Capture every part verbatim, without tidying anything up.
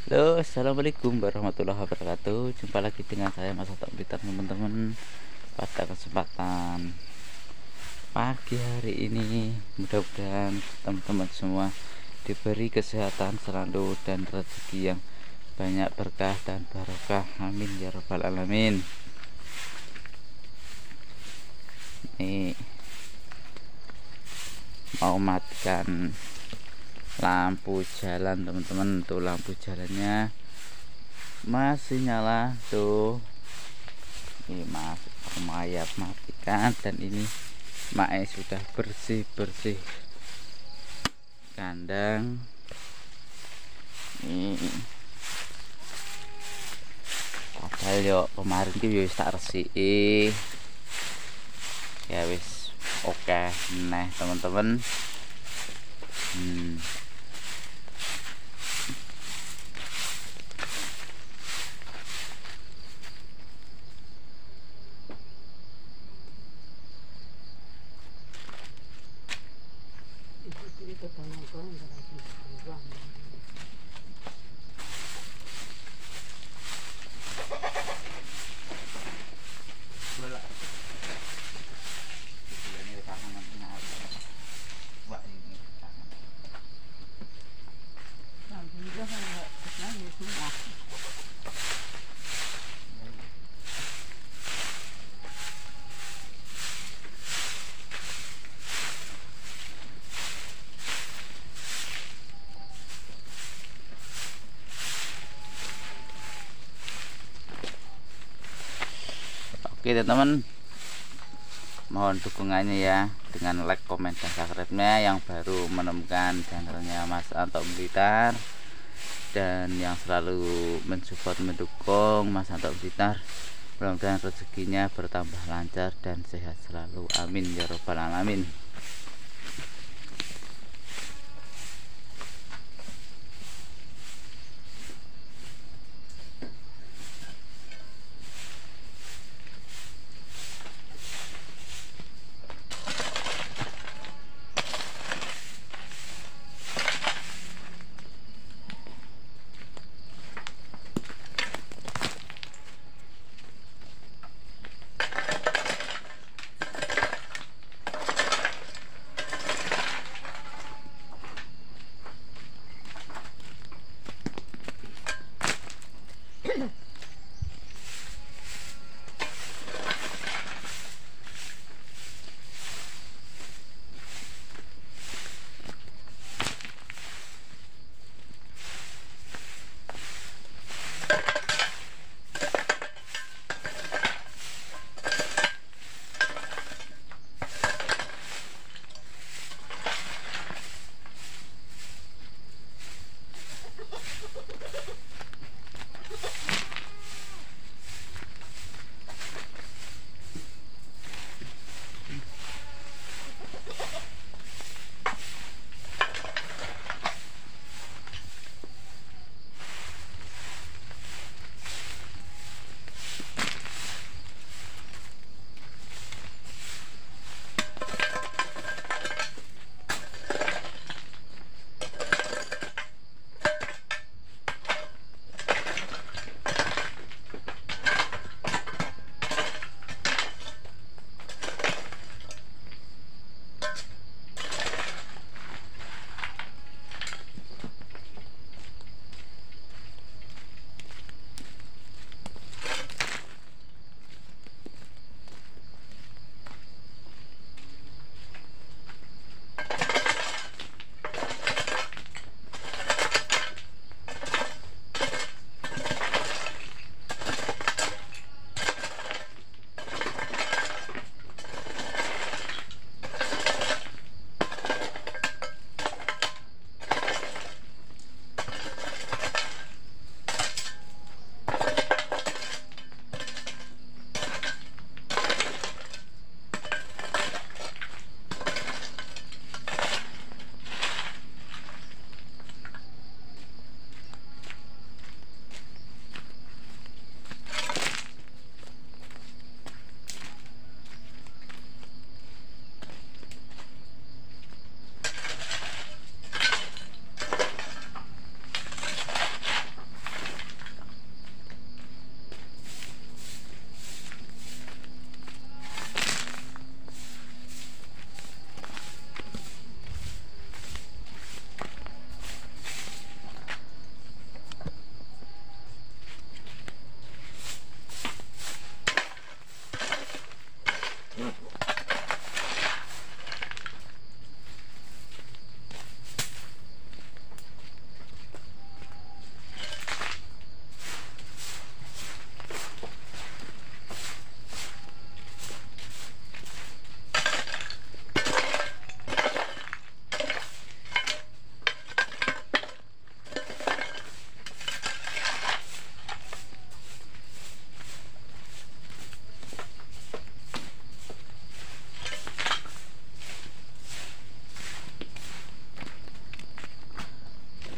Halo, assalamualaikum warahmatullahi wabarakatuh. Jumpa lagi dengan saya Mas Otak Blitar, teman-teman. Pada kesempatan pagi hari ini, mudah-mudahan teman-teman semua diberi kesehatan selalu dan rezeki yang banyak, berkah dan barokah. Amin ya rabbal alamin. Ini mau matikan lampu jalan, teman-teman. Tuh lampu jalannya masih nyala tuh. Ini mas Maya matikan, dan ini Mae sudah bersih-bersih kandang. Ini padahal yo kemarin ki wis tak resiki. Ya wis oke nah teman-teman. Hmm. Oke teman-teman, mohon dukungannya ya dengan like, komen, dan subscribe-nya. Yang baru menemukan channelnya Mas Anto Blitar dan yang selalu mensupport, mendukung Mas Anto Blitar, mudah-mudahan rezekinya bertambah lancar dan sehat selalu. Amin ya robbal alamin.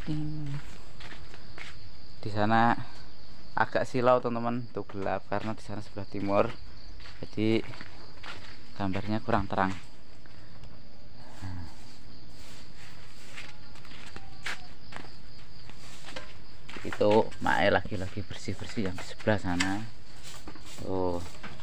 Di sana agak silau teman-teman, tuh gelap karena di sana sebelah timur, jadi gambarnya kurang terang. Nah, itu Mae lagi-lagi bersih-bersih yang di sebelah sana. Tuh.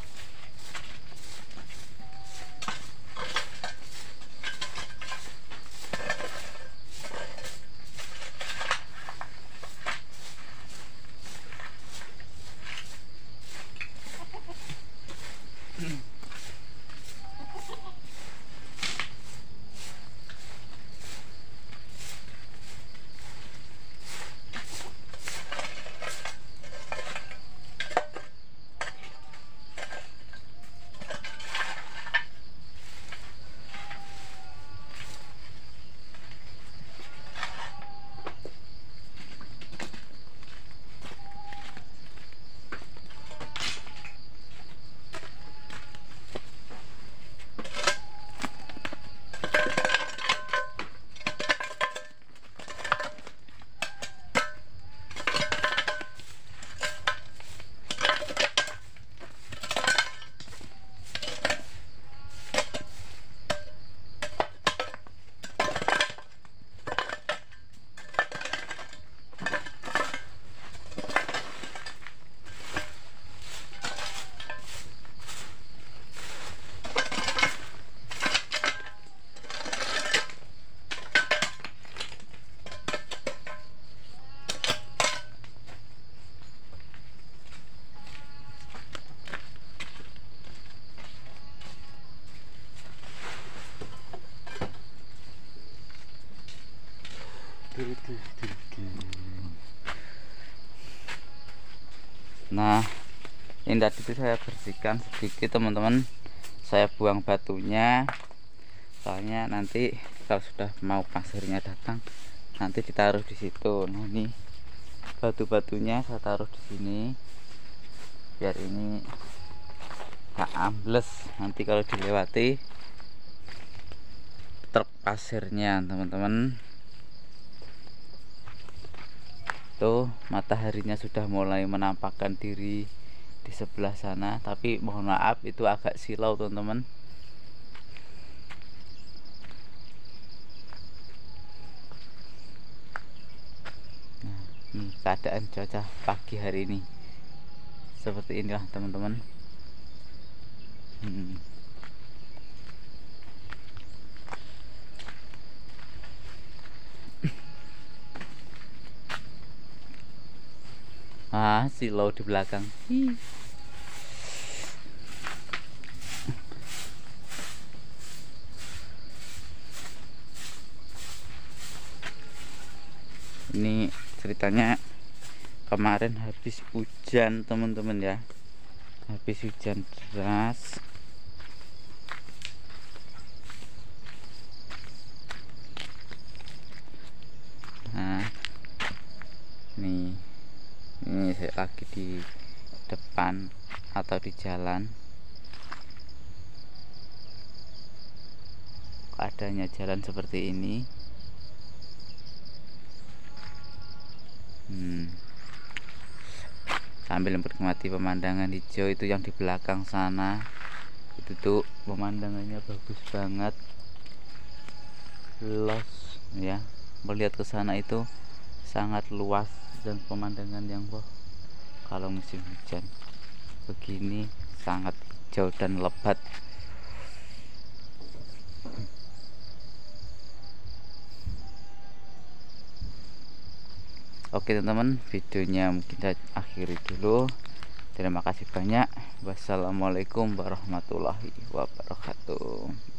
Nah, ini tadi itu saya bersihkan sedikit teman-teman, saya buang batunya, soalnya nanti kalau sudah mau pasirnya datang nanti ditaruh di situ. Nah, ini batu-batunya saya taruh di sini biar ini gak ambles nanti kalau dilewati truk pasirnya teman-teman. Tuh, mataharinya sudah mulai menampakkan diri di sebelah sana, tapi mohon maaf itu agak silau teman-teman. Nah, ini keadaan cuaca pagi hari ini seperti inilah teman-teman. hmm. Ah, silau di belakang. Hi. Ini ceritanya kemarin habis hujan teman-teman ya, habis hujan deras. Nah, nih ini saya lagi di depan atau di jalan, keadaannya jalan seperti ini. hmm. Sambil menikmati pemandangan hijau itu yang di belakang sana, itu tuh pemandangannya bagus banget, los ya, melihat ke sana itu sangat luas dan pemandangan yang wah, kalau musim hujan begini sangat hijau dan lebat. Oke teman-teman, videonya mungkin saya akhiri dulu. Terima kasih banyak. Wassalamualaikum warahmatullahi wabarakatuh.